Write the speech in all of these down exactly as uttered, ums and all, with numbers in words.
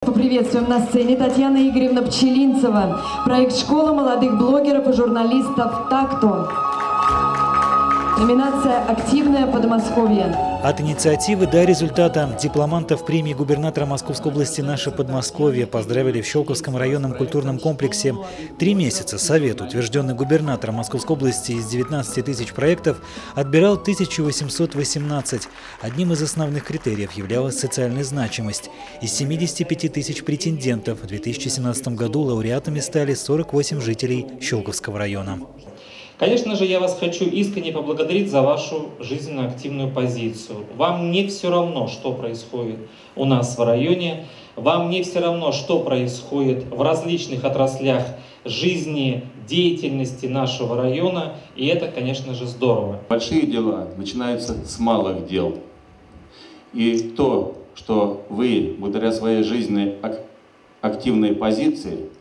поприветствуем на сцене Татьяна Игоревна Пчелинцева. Проект «Школа молодых блогеров и журналистов «ТАКТО». Номинация «Активное Подмосковье». От инициативы до результата дипломантов премии губернатора Московской области «Наше Подмосковье» поздравили в Щелковском районном культурном комплексе. Три месяца Совет, утвержденный губернатором Московской области из девятнадцати тысяч проектов, отбирал тысячу восемьсот восемнадцать. Одним из основных критериев являлась социальная значимость. Из семидесяти пяти тысяч претендентов в две тысячи семнадцатом году лауреатами стали сорок восемь жителей Щелковского района. Конечно же, я вас хочу искренне поблагодарить за вашу жизненно активную позицию. Вам не все равно, что происходит у нас в районе, вам не все равно, что происходит в различных отраслях жизни, деятельности нашего района, и это, конечно же, здорово. Большие дела начинаются с малых дел. И то, что вы, благодаря своей жизненной активной позиции,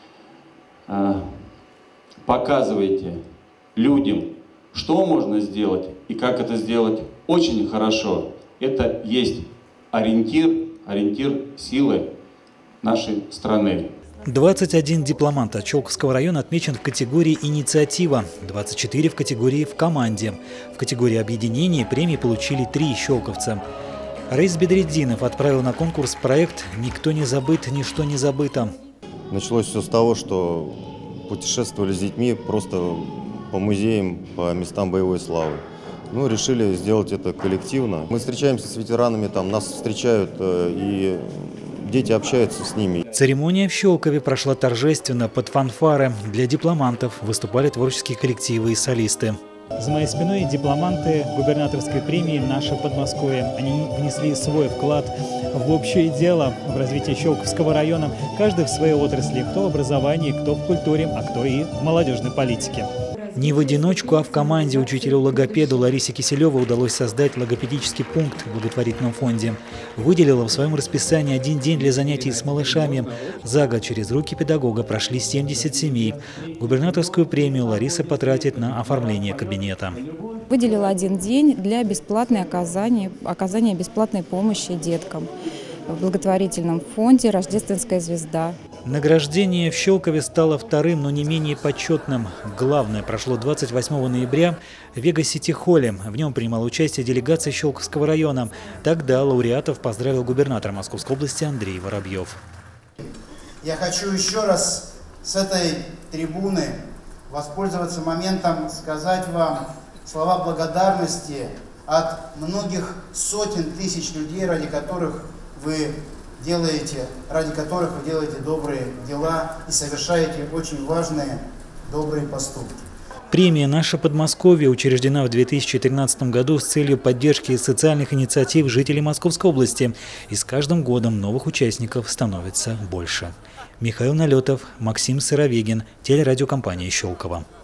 показываете людям, что можно сделать и как это сделать очень хорошо. Это есть ориентир, ориентир силы нашей страны. двадцать один дипломант от Щелковского района отмечен в категории «Инициатива», двадцать четыре в категории «В команде». В категории «Объединение» премии получили три щелковца. Раис Бедреддинов отправил на конкурс проект «Никто не забыт, ничто не забыто». Началось все с того, что путешествовали с детьми просто по музеям, по местам боевой славы. Ну, решили сделать это коллективно. Мы встречаемся с ветеранами, там нас встречают, и дети общаются с ними. Церемония в Щелкове прошла торжественно, под фанфары. Для дипломантов выступали творческие коллективы и солисты. За моей спиной дипломанты губернаторской премии «Наше Подмосковье». Они внесли свой вклад в общее дело, в развитие Щелковского района. Каждый в своей отрасли, кто в образовании, кто в культуре, а кто и в молодежной политике. Не в одиночку, а в команде учителю-логопеду Ларисе Киселевой удалось создать логопедический пункт в благотворительном фонде. Выделила в своем расписании один день для занятий с малышами. За год через руки педагога прошли семьдесят семей. Губернаторскую премию Лариса потратит на оформление кабинета. Выделила один день для бесплатной оказания, оказания бесплатной помощи деткам в благотворительном фонде «Рождественская звезда». Награждение в Щелкове стало вторым, но не менее почетным. Главное прошло двадцать восьмого ноября в Вега-Сити-холле. В нем принимала участие делегация Щелковского района. Тогда лауреатов поздравил губернатор Московской области Андрей Воробьев. Я хочу еще раз с этой трибуны воспользоваться моментом, сказать вам слова благодарности от многих сотен тысяч людей, ради которых вы делаете, ради которых вы делаете добрые дела и совершаете очень важные добрые поступки. Премия «Наше Подмосковье» учреждена в две тысячи тринадцатом году с целью поддержки социальных инициатив жителей Московской области. И с каждым годом новых участников становится больше. Михаил Налетов, Максим Сыровегин, телерадиокомпания «Щелково».